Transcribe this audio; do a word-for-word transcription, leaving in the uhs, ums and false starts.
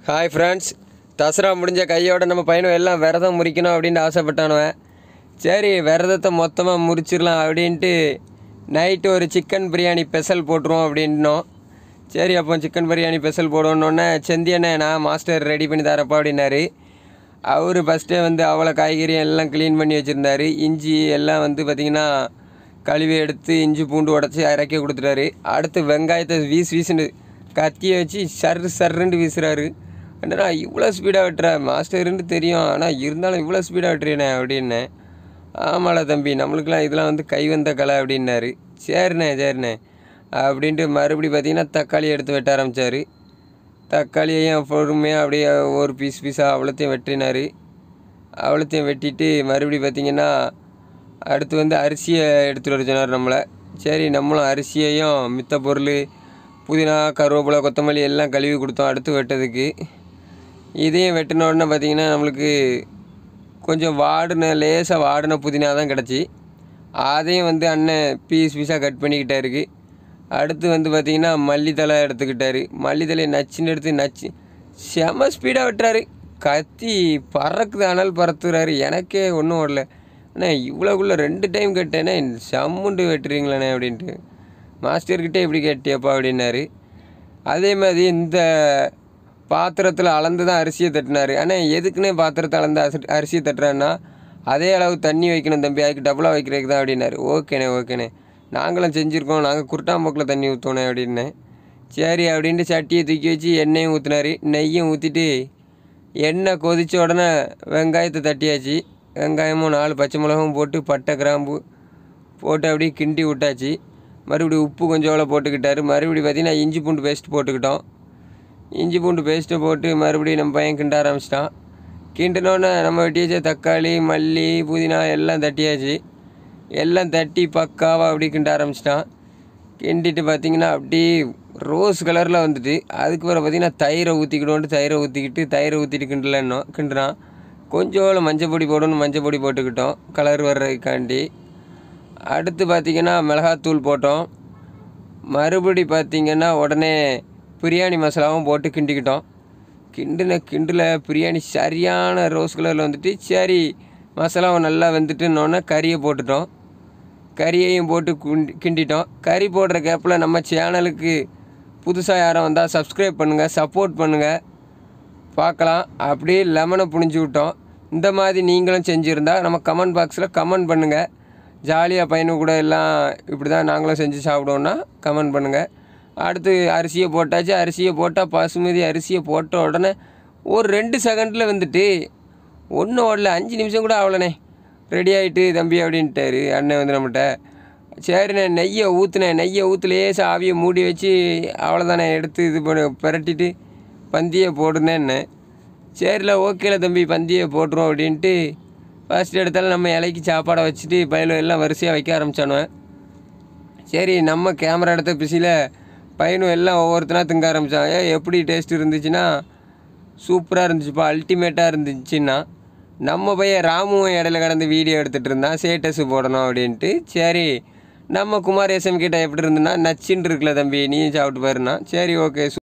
Hi friends, Dussehra முடிஞ்ச கையோட நம்ம பையனும் எல்லாம் விரதம் முறிக்கணும் அப்படின்னு ஆசைப்பட்டானுவேன். சரி, விரதத்தை மொத்தமாக முறிச்சிடலாம் அப்படின்ட்டு நைட்டு ஒரு சிக்கன் பிரியாணி ஸ்பெஷல் போட்டுருவோம் அப்படின்னோம். சரி, அப்போ சிக்கன் பிரியாணி ஸ்பெஷல் போடணுன்னே செந்தியண்ணே நான் மாஸ்டர் ரெடி பண்ணி தரப்பா அப்படின்னாரு. அவர் ஃபஸ்ட்டே வந்து அவ்வளோ காய்கறி எல்லாம் க்ளீன் பண்ணி வச்சுருந்தாரு. இஞ்சி எல்லாம் வந்து பார்த்திங்கன்னா கழுவி எடுத்து இஞ்சி பூண்டு உடச்சி இறக்கி கொடுத்துட்டாரு. அடுத்து வெங்காயத்தை வீசு வீசுன்னு கத்தியை வச்சு சர்ரு சர்ருன்ட்டு வீசுகிறாரு. என்னடா இவ்வளோ ஸ்பீடாக வெட்டுற மாஸ்டருன்னு தெரியும், ஆனால் இருந்தாலும் இவ்வளோ ஸ்பீடாக வெட்டுறேனே அப்படின்னேன். ஆமாடா தம்பி, நம்மளுக்கெல்லாம் இதெல்லாம் வந்து கை வந்த கலை அப்படின்னாரு. சரிண்ணே சரிண்ணே அப்படின்ட்டு மறுபடி பார்த்திங்கன்னா தக்காளி எடுத்து வெட்ட ஆரம்பித்தார். தக்காளியையும் பொறுமையாக அப்படியே ஒரு பீஸ் பீஸாக அவ்வளோத்தையும் வெட்டினார். அவ்வளோத்தையும் வெட்டிட்டு மறுபடி பார்த்திங்கன்னா அடுத்து வந்து அரிசியை எடுத்துகிட்டு வர சொன்னார் நம்மளை. சரி, நம்மளும் அரிசியையும் மித்த பொருள் புதினா கருவேப்பிலை கொத்தமல்லி எல்லாம் கழுவி கொடுத்தோம் அடுத்து வெட்டதுக்கு. இதையும் வெட்டின உடனே பார்த்திங்கன்னா நம்மளுக்கு கொஞ்சம் வாடின லேசாக வாடின புதினா தான் கிடச்சி. அதையும் வந்து அண்ணன் பீஸ் பீஸாக கட் பண்ணிக்கிட்டாருக்கு. அடுத்து வந்து பார்த்திங்கன்னா மல்லித்தலை எடுத்துக்கிட்டார். மல்லித்தலையை நச்சுன்னு எடுத்து நச்சு செம ஸ்பீடாக வெட்டுறாரு. கத்தி பறக்குது, அனல் பறத்துறாரு. எனக்கே ஒன்றும் ஓடல. அண்ணே இவ்வளோக்குள்ளே ரெண்டு டைம் கேட்டேனே, சம்முண்டு வெட்டுறீங்களாண்ணே அப்படின்ட்டு. மாஸ்டர்கிட்டே இப்படி கேட்டியப்பா அப்படின்னாரு. அதே மாதிரி இந்த பாத்திரத்தில் அளந்து தான் அரிசியை தட்டினார். ஆனால் எதுக்குன்னே பாத்திரத்தை அளந்து அரிசி அரிசியை தட்டுறான்னா அதே அளவு தண்ணி வைக்கணும் தம்பி, அதுக்கு டபுளாக வைக்கிறதுக்கு தான் அப்படின்னாரு. ஓகேண்ணே ஓகேண்ணே, நாங்களும் செஞ்சுருக்கோம், நாங்கள் குருட்டாம்போக்கில் தண்ணி ஊற்றோண்ணே அப்படின்னேன். சரி அப்படின்ட்டு சட்டியை தூக்கி வச்சு எண்ணெயும் ஊற்றினார். நெய்யும் ஊற்றிட்டு எண்ணெய் கொதித்த உடனே வெங்காயத்தை தட்டியாச்சு. வெங்காயமும் நாலு பச்சை மிளகும் போட்டு பட்டை கிராம்பு போட்டு அப்படியே கிண்டி விட்டாச்சு. மறுபடியும் உப்பு கொஞ்சம் எவ்வளோ போட்டுக்கிட்டாரு. மறுபடியும் பார்த்திங்கன்னா இஞ்சி பூண்டு பேஸ்ட் போட்டுக்கிட்டோம். இஞ்சி பூண்டு பேஸ்ட்டை போட்டு மறுபடியும் நம்ம பையன் கிண்ட ஆரம்பிச்சிட்டான். கிண்டினோன்னே நம்ம வெட்டியாச்சு தக்காளி மல்லி புதினா எல்லாம் தட்டியாச்சு. எல்லாம் தட்டி பக்காவாக அப்படி கிண்ட ஆரம்பிச்சிட்டான். கிண்டிட்டு பார்த்திங்கன்னா அப்படி ரோஸ் கலரில் வந்துட்டு அதுக்கு பிறகு பார்த்திங்கன்னா தயிரை ஊற்றிக்கிட்டோன்ட்டு தயிரை ஊற்றிக்கிட்டு தயிரை ஊற்றிட்டு கிண்டலன்னோம் கிண்டுறான். கொஞ்சம் மஞ்சள் பொடி போடணும், மஞ்சள் பொடி போட்டுக்கிட்டோம் கலர் வர்றதுக்காண்டி. அடுத்து பார்த்திங்கன்னா மிளகாத்தூள் போட்டோம். மறுபடி பார்த்திங்கன்னா உடனே பிரியாணி மசாலாவும் போட்டு கிண்டிக்கிட்டோம். கிண்டின கிண்டில் பிரியாணி சரியான ரோஸ் கலரில் வந்துட்டு சரி மசாலாவும் நல்லா வெந்துட்டுன்னொன்னே கறியை போட்டுட்டோம். கறியையும் போட்டு குண்டி கிண்டிட்டோம். கறி போடுற கேப்பில் நம்ம சேனலுக்கு புதுசாக யாரும் வந்தால் சப்ஸ்கிரைப் பண்ணுங்கள், சப்போர்ட் பண்ணுங்கள், பார்க்கலாம். அப்படியே லெமனை புழிஞ்சு விட்டோம். இந்த மாதிரி நீங்களும் செஞ்சுருந்தால் நம்ம கமெண்ட் பாக்ஸில் கமெண்ட் பண்ணுங்கள். ஜாலியாக பையனு கூட எல்லாம் இப்படி தான் நாங்களும் செஞ்சு சாப்பிடுவோன்னா கமெண்ட் பண்ணுங்கள். அடுத்து அரிசியை போட்டாச்சு. அரிசியை போட்டால் பாசுமதி அரிசியை போட்ட உடனே ஒரு ரெண்டு செகண்டில் வந்துட்டு ஒன்றும் ஓடல, அஞ்சு நிமிஷம் கூட அவ்வளோண்ணே ரெடி ஆகிட்டு தம்பி அப்படின்ட்டாரு அண்ணன் வந்து நம்மகிட்ட. சரிண்ணே நெய்யை ஊற்றுனேன். நெய்யை ஊற்றுலையே ஆவியை மூடி வச்சு அவ்வளோதானே எடுத்து இது பண்ண பிரட்டிட்டு பந்தியை போடுனேன்னு. சரில ஓகேல தம்பி பந்தியை போட்டுருவோம் அப்படின்ட்டு ஃபஸ்ட் எடுத்தாலும் நம்ம இலைக்கு சாப்பாடை வச்சுட்டு பையனும் எல்லாம் வரிசையாக வைக்க ஆரம்பித்தானுவேன். சரி, நம்ம கேமரா எடுத்த பிஸியில் பையனும் எல்லாம் ஒவ்வொருத்தனா திங்க ஆரம்பித்தான். ஏ எப்படி டேஸ்ட் இருந்துச்சுன்னா சூப்பராக இருந்துச்சுப்பா, அல்டிமேட்டாக இருந்துச்சுன்னா. நம்ம பையன் ராமுவும் இடையில கடந்து வீடியோ எடுத்துகிட்டு இருந்தான் ஸ்டேட்டஸு போடணும் அப்படின்ட்டு. சரி, நம்ம குமார் எஸ்எம் கிட்ட எப்படி இருந்துன்னா நச்சுன்னு இருக்குல்ல தம்பி, நீயும் சாப்பிட்டு பாருன்னா. சரி ஓகே.